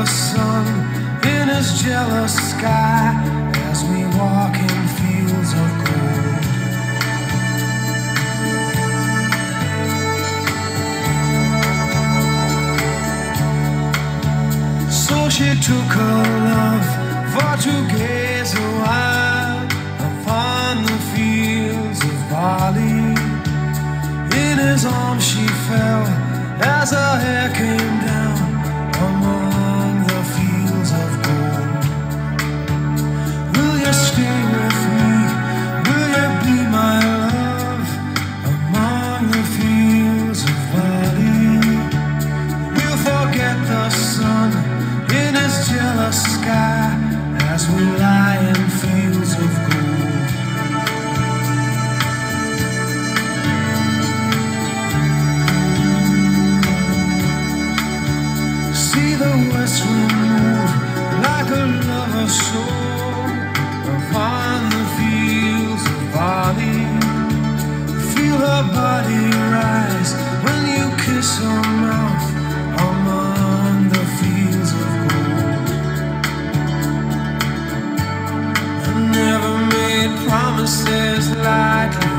sun in his jealous sky as we walk in fields of gold. So she took her love for to gaze a while upon the fields of barley. In his arms she fell as her hair came down among the fields of gold. Will you stay with me? Will you be my love among the fields of barley? We'll forget the sun in his jealous sky as we lie in fields of gold. See the west wind move like a lover's soul upon the fields of barley. Feel her body rise when you kiss her mouth among the fields of gold. I never made promises lightly,